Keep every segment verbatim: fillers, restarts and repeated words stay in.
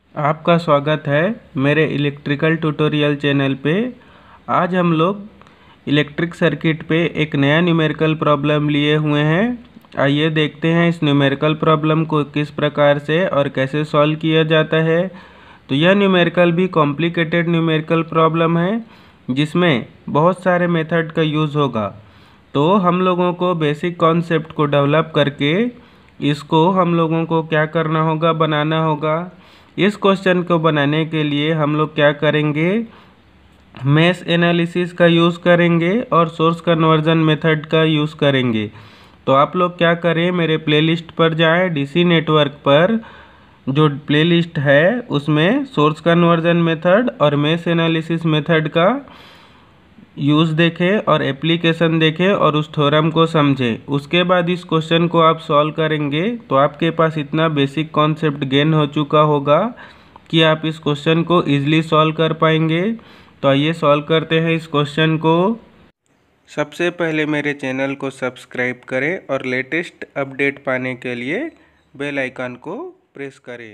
आपका स्वागत है मेरे इलेक्ट्रिकल ट्यूटोरियल चैनल पे। आज हम लोग इलेक्ट्रिक सर्किट पे एक नया न्यूमेरिकल प्रॉब्लम लिए हुए हैं। आइए देखते हैं इस न्यूमेरिकल प्रॉब्लम को किस प्रकार से और कैसे सॉल्व किया जाता है। तो यह न्यूमेरिकल भी कॉम्प्लिकेटेड न्यूमेरिकल प्रॉब्लम है जिसमें बहुत सारे मेथड का यूज़ होगा। तो हम लोगों को बेसिक कॉन्सेप्ट को डेवलप करके इसको हम लोगों को क्या करना होगा, बनाना होगा। इस क्वेश्चन को बनाने के लिए हम लोग क्या करेंगे, मेश एनालिसिस का यूज़ करेंगे और सोर्स कन्वर्जन मेथड का यूज़ करेंगे। तो आप लोग क्या करें, मेरे प्लेलिस्ट पर जाएं, डीसी नेटवर्क पर जो प्लेलिस्ट है उसमें सोर्स कन्वर्जन मेथड और मेश एनालिसिस मेथड का यूज़ देखें और एप्लीकेशन देखें और उस थ्योरम को समझें। उसके बाद इस क्वेश्चन को आप सॉल्व करेंगे तो आपके पास इतना बेसिक कॉन्सेप्ट गेन हो चुका होगा कि आप इस क्वेश्चन को ईजिली सॉल्व कर पाएंगे। तो आइए सॉल्व करते हैं इस क्वेश्चन को। सबसे पहले मेरे चैनल को सब्सक्राइब करें और लेटेस्ट अपडेट पाने के लिए बेल आइकन को प्रेस करें।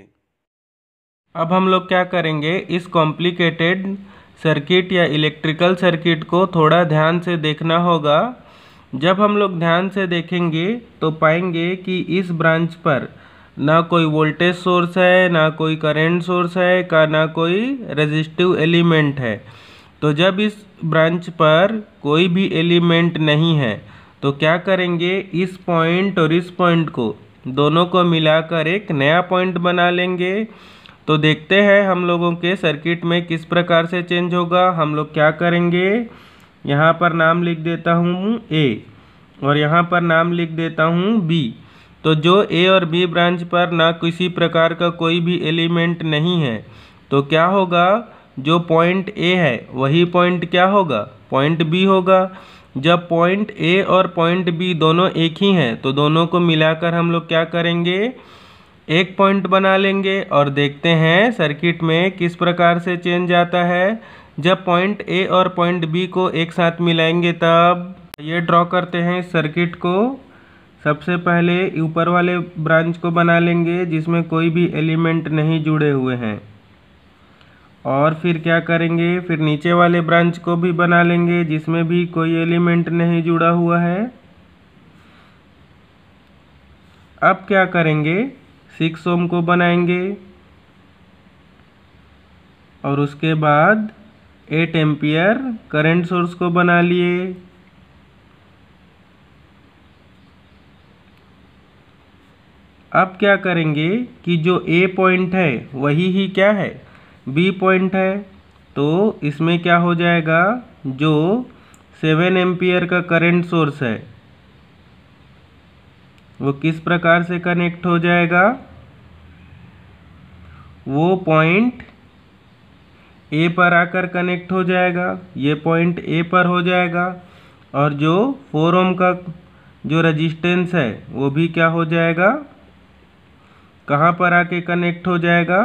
अब हम लोग क्या करेंगे, इस कॉम्प्लिकेटेड सर्किट या इलेक्ट्रिकल सर्किट को थोड़ा ध्यान से देखना होगा। जब हम लोग ध्यान से देखेंगे तो पाएंगे कि इस ब्रांच पर ना कोई वोल्टेज सोर्स है, ना कोई करंट सोर्स है, का ना कोई रेजिस्टिव एलिमेंट है। तो जब इस ब्रांच पर कोई भी एलिमेंट नहीं है तो क्या करेंगे, इस पॉइंट और इस पॉइंट को दोनों को मिलाकर एक नया पॉइंट बना लेंगे। तो देखते हैं हम लोगों के सर्किट में किस प्रकार से चेंज होगा। हम लोग क्या करेंगे, यहाँ पर नाम लिख देता हूँ ए और यहाँ पर नाम लिख देता हूँ बी। तो जो ए और बी ब्रांच पर ना किसी प्रकार का कोई भी एलिमेंट नहीं है तो क्या होगा, जो पॉइंट ए है वही पॉइंट क्या होगा, पॉइंट बी होगा। जब पॉइंट ए और पॉइंट बी दोनों एक ही हैं तो दोनों को मिलाकर हम लोग क्या करेंगे, एक पॉइंट बना लेंगे और देखते हैं सर्किट में किस प्रकार से चेंज आता है। जब पॉइंट ए और पॉइंट बी को एक साथ मिलाएंगे तब ये ड्रॉ करते हैं इस सर्किट को। सबसे पहले ऊपर वाले ब्रांच को बना लेंगे जिसमें कोई भी एलिमेंट नहीं जुड़े हुए हैं, और फिर क्या करेंगे, फिर नीचे वाले ब्रांच को भी बना लेंगे जिसमें भी कोई एलिमेंट नहीं जुड़ा हुआ है। अब क्या करेंगे, सिक्स ओम को बनाएंगे और उसके बाद एट एम्पियर करंट सोर्स को बना लिए। अब क्या करेंगे कि जो ए पॉइंट है वही ही क्या है, बी पॉइंट है। तो इसमें क्या हो जाएगा, जो सेवन एम्पियर का करंट सोर्स है वो किस प्रकार से कनेक्ट हो जाएगा, वो पॉइंट ए पर आकर कनेक्ट हो जाएगा। ये पॉइंट ए पर हो जाएगा और जो फोर ओम का जो रेजिस्टेंस है वो भी क्या हो जाएगा, कहाँ पर आके कनेक्ट हो जाएगा,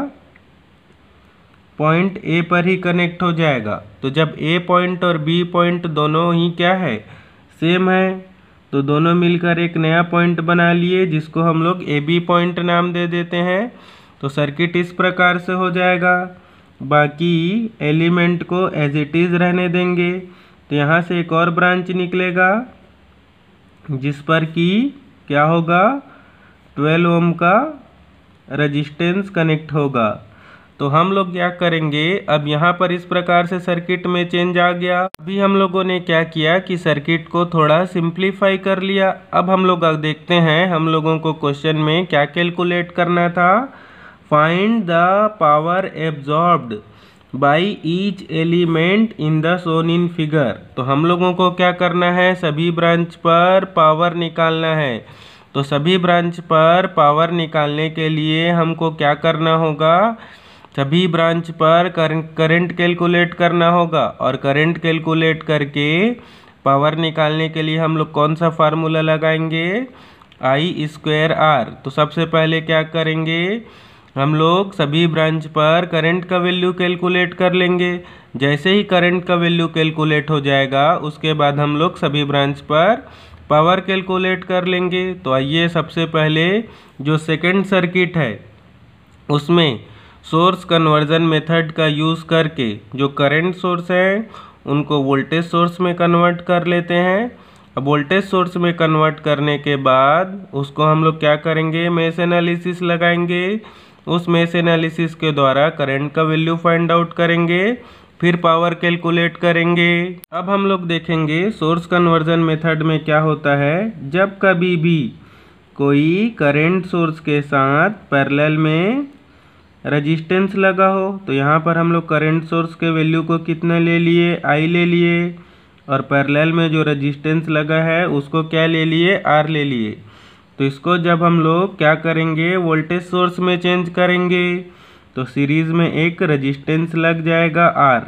पॉइंट ए पर ही कनेक्ट हो जाएगा। तो जब ए पॉइंट और बी पॉइंट दोनों ही क्या है, सेम है, तो दोनों मिलकर एक नया पॉइंट बना लिए जिसको हम लोग ए बी पॉइंट नाम दे देते हैं। तो सर्किट इस प्रकार से हो जाएगा। बाकी एलिमेंट को एज इट इज़ रहने देंगे। तो यहाँ से एक और ब्रांच निकलेगा जिस पर कि क्या होगा, ट्वेल्व ओम का रेजिस्टेंस कनेक्ट होगा। तो हम लोग क्या करेंगे, अब यहाँ पर इस प्रकार से सर्किट में चेंज आ गया। अभी हम लोगों ने क्या किया कि सर्किट को थोड़ा सिंप्लीफाई कर लिया। अब हम लोग देखते हैं हम लोगों को क्वेश्चन में क्या कैलकुलेट करना था। Find the power absorbed by each element in the shown in figure. तो हम लोगों को क्या करना है, सभी ब्रांच पर पावर निकालना है। तो सभी ब्रांच पर पावर निकालने के लिए हमको क्या करना होगा, सभी ब्रांच पर करंट कैलकुलेट करना होगा और करंट कैलकुलेट करके पावर निकालने के लिए हम लोग कौन सा फार्मूला लगाएंगे, आई स्क्वायर आर। तो सबसे पहले क्या करेंगे, हम लोग सभी ब्रांच पर करंट का वैल्यू कैलकुलेट कर लेंगे। जैसे ही करंट का वैल्यू कैलकुलेट हो जाएगा उसके बाद हम लोग सभी ब्रांच पर पावर कैलकुलेट कर लेंगे। तो आइए सबसे पहले जो सेकंड सर्किट है उसमें सोर्स कन्वर्जन मेथड का यूज़ करके जो करंट सोर्स है उनको वोल्टेज सोर्स में कन्वर्ट कर लेते हैं। अब वोल्टेज सोर्स में कन्वर्ट करने के बाद उसको हम लोग क्या करेंगे, मेश एनालिसिस लगाएंगे। उस मेश एनालिसिस के द्वारा करंट का वैल्यू फाइंड आउट करेंगे, फिर पावर कैलकुलेट करेंगे। अब हम लोग देखेंगे सोर्स कन्वर्जन मेथड में क्या होता है। जब कभी भी कोई करंट सोर्स के साथ पैरेलल में रेजिस्टेंस लगा हो तो यहाँ पर हम लोग करंट सोर्स के वैल्यू को कितना ले लिए, आई ले लिए, और पैरेलल में जो रेजिस्टेंस लगा है उसको क्या ले लिए, आर ले लिए। तो इसको जब हम लोग क्या करेंगे, वोल्टेज सोर्स में चेंज करेंगे तो सीरीज में एक रेजिस्टेंस लग जाएगा आर,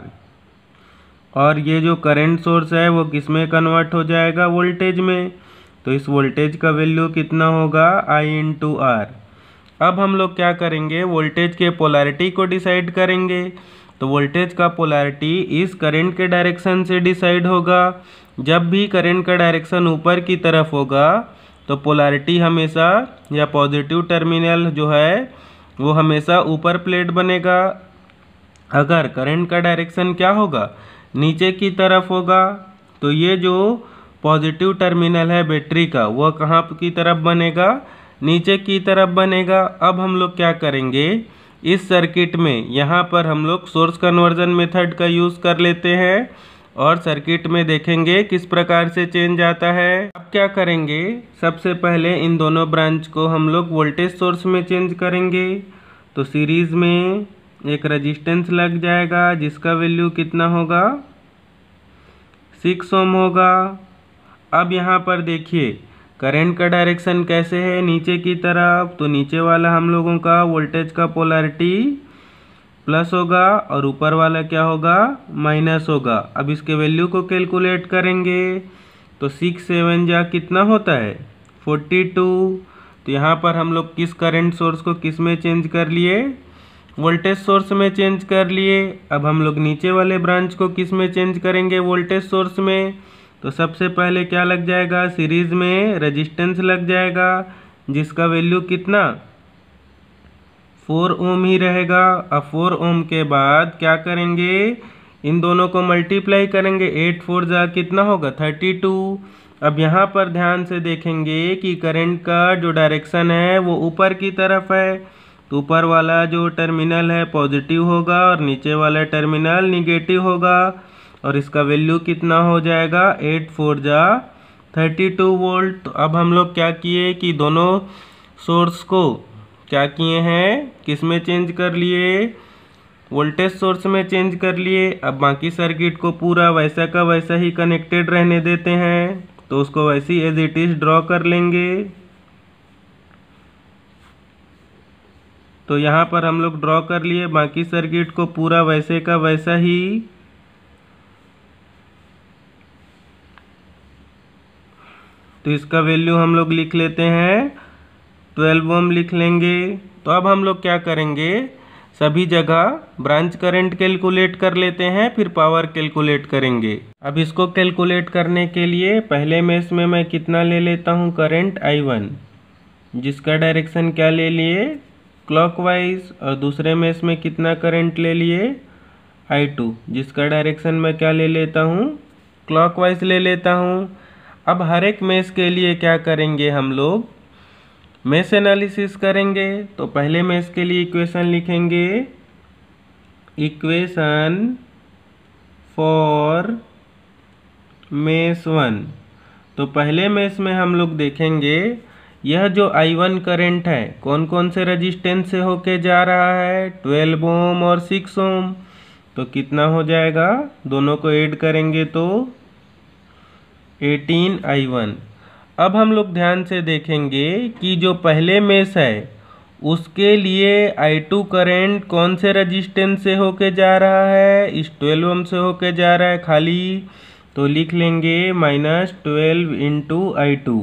और ये जो करंट सोर्स है वो किस में कन्वर्ट हो जाएगा, वोल्टेज में। तो इस वोल्टेज का वैल्यू कितना होगा, आई इंटू आर। अब हम लोग क्या करेंगे, वोल्टेज के पोलैरिटी को डिसाइड करेंगे। तो वोल्टेज का पोलैरिटी इस करंट के डायरेक्शन से डिसाइड होगा। जब भी करंट का डायरेक्शन ऊपर की तरफ होगा तो पोलैरिटी हमेशा या पॉजिटिव टर्मिनल जो है वो हमेशा ऊपर प्लेट बनेगा। अगर करंट का डायरेक्शन क्या होगा, नीचे की तरफ होगा, तो ये जो पॉजिटिव टर्मिनल है बैटरी का वह कहाँ की तरफ बनेगा, नीचे की तरफ बनेगा। अब हम लोग क्या करेंगे, इस सर्किट में यहाँ पर हम लोग सोर्स कन्वर्जन मेथड का यूज़ कर लेते हैं और सर्किट में देखेंगे किस प्रकार से चेंज आता है। अब क्या करेंगे, सबसे पहले इन दोनों ब्रांच को हम लोग वोल्टेज सोर्स में चेंज करेंगे। तो सीरीज में एक रेजिस्टेंस लग जाएगा जिसका वैल्यू कितना होगा, सिक्स ओम होगा। अब यहाँ पर देखिए करंट का डायरेक्शन कैसे है, नीचे की तरफ, तो नीचे वाला हम लोगों का वोल्टेज का पोलैरिटी प्लस होगा और ऊपर वाला क्या होगा, माइनस होगा। अब इसके वैल्यू को कैलकुलेट करेंगे तो सिक्स सेवन जा कितना होता है, फोर्टी टू। तो यहाँ पर हम लोग किस करंट सोर्स को किस में चेंज कर लिए, वोल्टेज सोर्स में चेंज कर लिए। अब हम लोग नीचे वाले ब्रांच को किस में चेंज करेंगे, वोल्टेज सोर्स में। तो सबसे पहले क्या लग जाएगा, सीरीज में रेजिस्टेंस लग जाएगा जिसका वैल्यू कितना, फोर ओम ही रहेगा। अब फोर ओम के बाद क्या करेंगे, इन दोनों को मल्टीप्लाई करेंगे, एट फोर जा कितना होगा, थर्टी टू। अब यहाँ पर ध्यान से देखेंगे कि करंट का जो डायरेक्शन है वो ऊपर की तरफ है, तो ऊपर वाला जो टर्मिनल है पॉजिटिव होगा और नीचे वाला टर्मिनल निगेटिव होगा, और इसका वैल्यू कितना हो जाएगा, एट फोर जा थर्टी टू वोल्ट। तो अब हम लोग क्या किए कि दोनों सोर्स को क्या किए हैं, किस में चेंज कर लिए, वोल्टेज सोर्स में चेंज कर लिए। अब बाकी सर्किट को पूरा वैसा का वैसा ही कनेक्टेड रहने देते हैं, तो उसको वैसी एज इट इज ड्रॉ कर लेंगे। तो यहाँ पर हम लोग ड्रॉ कर लिए बाकी सर्किट को पूरा वैसे का वैसा ही। तो इसका वैल्यू हम लोग लिख लेते हैं, ट्वेल्व ओम लिख लेंगे। तो अब हम लोग क्या करेंगे, सभी जगह ब्रांच करंट कैलकुलेट कर लेते हैं, फिर पावर कैलकुलेट करेंगे। अब इसको कैलकुलेट करने के लिए पहले मेश में मैं कितना ले लेता हूँ, करंट आई वन, जिसका डायरेक्शन क्या ले लिए, क्लॉकवाइज। और दूसरे मेश में कितना करंट ले लिए, आई टू, जिसका डायरेक्शन मैं क्या ले लेता हूँ, क्लॉकवाइज ले लेता हूँ। अब हर एक मेश के लिए क्या करेंगे, हम लोग मेश एनालिसिस करेंगे। तो पहले मेश के लिए इक्वेशन लिखेंगे, इक्वेशन फॉर मेश वन। तो पहले मेश में हम लोग देखेंगे यह जो आई वन करंट है कौन कौन से रेजिस्टेंस से होके जा रहा है, ट्वेल्व ओम और सिक्स ओम। तो कितना हो जाएगा, दोनों को ऐड करेंगे तो एटीन आई वन। अब हम लोग ध्यान से देखेंगे कि जो पहले मेश है उसके लिए आई टू करंट कौन से रेजिस्टेंस से होके जा रहा है, इस ट्वेल्व ओम से होके जा रहा है खाली। तो लिख लेंगे minus twelve into I two,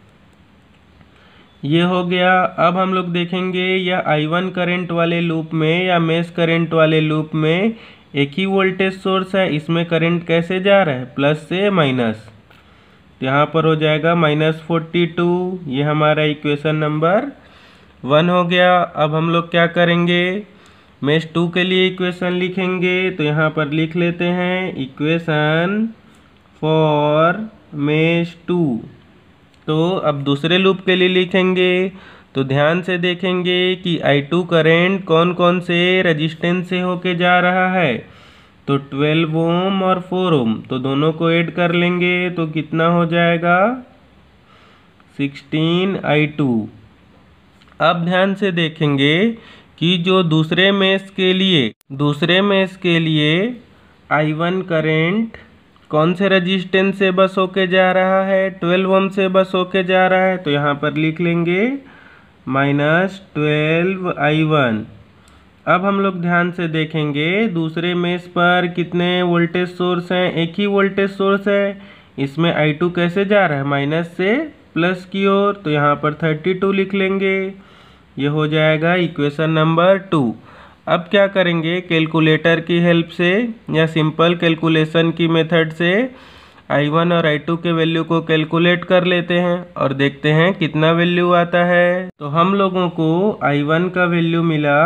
ये हो गया। अब हम लोग देखेंगे या आई वन करंट वाले लूप में या मेश करंट वाले लूप में एक ही वोल्टेज सोर्स है, इसमें करंट कैसे जा रहा है, प्लस से माइनस। यहाँ पर हो जाएगा माइनस फोर्टी टू, ये हमारा इक्वेशन नंबर वन हो गया। अब हम लोग क्या करेंगे, मेश टू के लिए इक्वेशन लिखेंगे तो यहाँ पर लिख लेते हैं इक्वेशन फॉर मेश टू। तो अब दूसरे लूप के लिए लिखेंगे तो ध्यान से देखेंगे कि आई टू करेंट कौन कौन से रेजिस्टेंस से होके जा रहा है। तो ट्वेल्व ओम और फोर ओम, तो दोनों को ऐड कर लेंगे तो कितना हो जाएगा सिक्सटीन आई टू। अब ध्यान से देखेंगे कि जो दूसरे मेश के लिए दूसरे मेश के लिए आई वन करेंट कौन से रेजिस्टेंस से बस होके जा रहा है, ट्वेल्व ओम से बस होके जा रहा है। तो यहाँ पर लिख लेंगे माइनस ट्वेल्व आई वन। अब हम लोग ध्यान से देखेंगे दूसरे मेश पर कितने वोल्टेज सोर्स हैं, एक ही वोल्टेज सोर्स है। इसमें आई टू कैसे जा रहा है, माइनस से प्लस की ओर, तो यहाँ पर थर्टी टू लिख लेंगे। ये हो जाएगा इक्वेशन नंबर टू। अब क्या करेंगे, कैलकुलेटर की हेल्प से या सिंपल कैलकुलेशन की मेथड से आई वन और आई टू के वैल्यू को कैलकुलेट कर लेते हैं और देखते हैं कितना वैल्यू आता है। तो हम लोगों को आई वन का वैल्यू मिला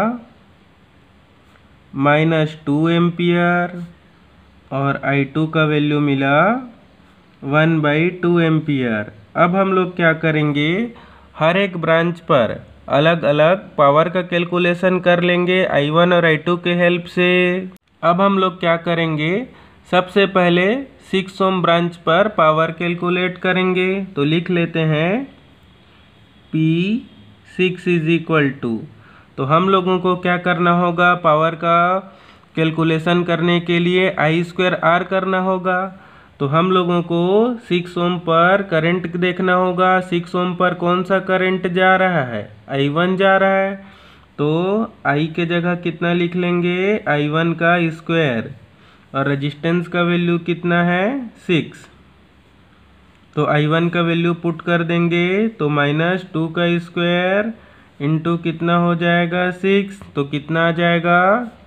माइनस टू एम्पियर और आई टू का वैल्यू मिला वन बाई टू एम्पियर। अब हम लोग क्या करेंगे, हर एक ब्रांच पर अलग अलग पावर का कैलकुलेशन कर लेंगे आई वन और आई टू के हेल्प से। अब हम लोग क्या करेंगे, सबसे पहले सिक्स ओम ब्रांच पर पावर कैलकुलेट करेंगे। तो लिख लेते हैं P six is equal to, तो हम लोगों को क्या करना होगा, पावर का कैलकुलेशन करने के लिए आई स्क्वायर आर करना होगा। तो हम लोगों को सिक्स ओम पर करंट देखना होगा, सिक्स ओम पर कौन सा करंट जा रहा है, आई वन जा रहा है। तो I के जगह कितना लिख लेंगे, आई वन का स्क्वायर, और रेजिस्टेंस का वैल्यू कितना है सिक्स। तो आई वन का वैल्यू पुट कर देंगे तो माइनस टू का स्क्वायर इंटू कितना हो जाएगा सिक्स, तो कितना आ जाएगा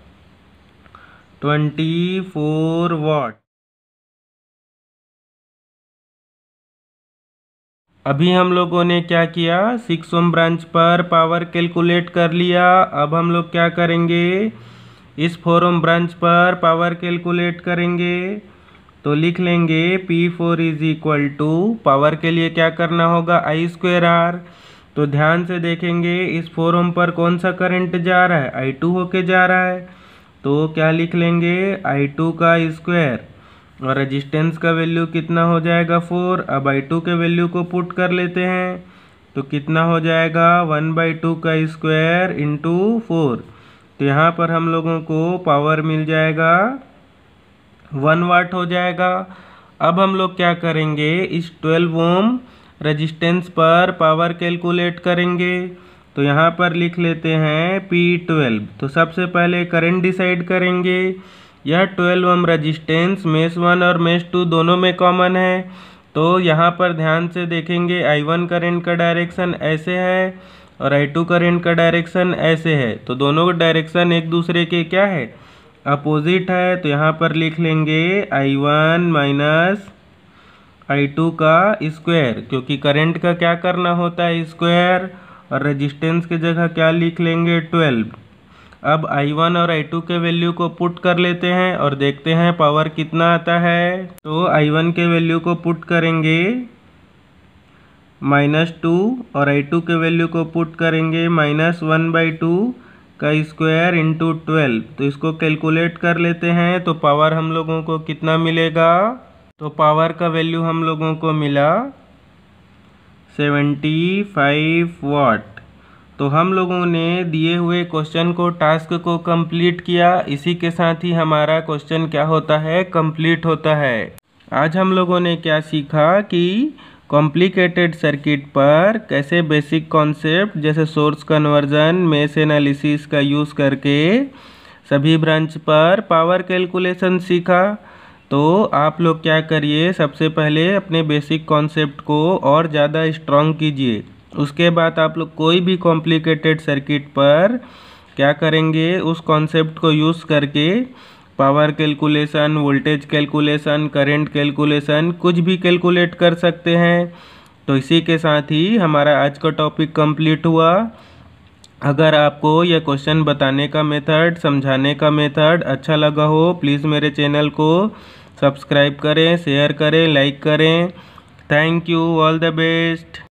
ट्वेंटी फोर वाट। अभी हम लोगों ने क्या किया, सिक्स ओम ब्रांच पर पावर कैलकुलेट कर लिया। अब हम लोग क्या करेंगे, इस फोर ओम ब्रांच पर पावर कैलकुलेट करेंगे। तो लिख लेंगे P four is equal to, power के लिए क्या करना होगा, आई स्क्वायर आर। तो ध्यान से देखेंगे इस फोर ओम पर कौन सा करंट जा रहा है, आई टू होके जा रहा है। तो क्या लिख लेंगे, आई टू का स्क्वायर, और रेजिस्टेंस का वैल्यू कितना हो जाएगा फोर। अब आई टू के वैल्यू को पुट कर लेते हैं तो कितना हो जाएगा वन बाई टू का स्क्वायर इंटू फोर। तो यहाँ पर हम लोगों को पावर मिल जाएगा वन वाट हो जाएगा। अब हम लोग क्या करेंगे, इस ट्वेल्व ओम रेजिस्टेंस पर पावर कैलकुलेट करेंगे। तो यहाँ पर लिख लेते हैं P ट्वेल्व। तो सबसे पहले करंट डिसाइड करेंगे। यह twelve ohm resistance mesh one और मेश टू दोनों में कॉमन है। तो यहाँ पर ध्यान से देखेंगे आई वन करंट का डायरेक्शन ऐसे है और आई टू करंट का डायरेक्शन ऐसे है। तो दोनों का डायरेक्शन एक दूसरे के क्या है, अपोजिट है। तो यहाँ पर लिख लेंगे I one minus I two का स्क्वायर, क्योंकि करंट का क्या करना होता है स्क्वायर, और रेजिस्टेंस की जगह क्या लिख लेंगे ट्वेल्व। अब आई वन और आई टू के वैल्यू को पुट कर लेते हैं और देखते हैं पावर कितना आता है। तो आई वन के वैल्यू को पुट करेंगे माइनस टू और आई टू के वैल्यू को पुट करेंगे माइनस वन बाई टू का स्क्वायर इंटू ट्वेल्व। तो इसको कैलकुलेट कर लेते हैं तो पावर हम लोगों को कितना मिलेगा, तो पावर का वैल्यू हम लोगों को मिला सेवेंटी फाइव वाट। तो हम लोगों ने दिए हुए क्वेश्चन को, टास्क को कंप्लीट किया। इसी के साथ ही हमारा क्वेश्चन क्या होता है, कंप्लीट होता है। आज हम लोगों ने क्या सीखा कि कॉम्प्लिकेटेड सर्किट पर कैसे बेसिक कॉन्सेप्ट जैसे सोर्स कन्वर्जन, मेश एनालिसिस का यूज़ करके सभी ब्रांच पर पावर कैलकुलेशन सीखा। तो आप लोग क्या करिए, सबसे पहले अपने बेसिक कॉन्सेप्ट को और ज़्यादा स्ट्रॉन्ग कीजिए। उसके बाद आप लोग कोई भी कॉम्प्लिकेटेड सर्किट पर क्या करेंगे, उस कॉन्सेप्ट को यूज़ करके power calculation, voltage calculation, current calculation, कुछ भी कैलकुलेट कर सकते हैं। तो इसी के साथ ही हमारा आज का टॉपिक कंप्लीट हुआ। अगर आपको यह क्वेश्चन बताने का मेथड, समझाने का मेथड अच्छा लगा हो, प्लीज़ मेरे चैनल को सब्सक्राइब करें, शेयर करें, लाइक करें। Thank you, all the best.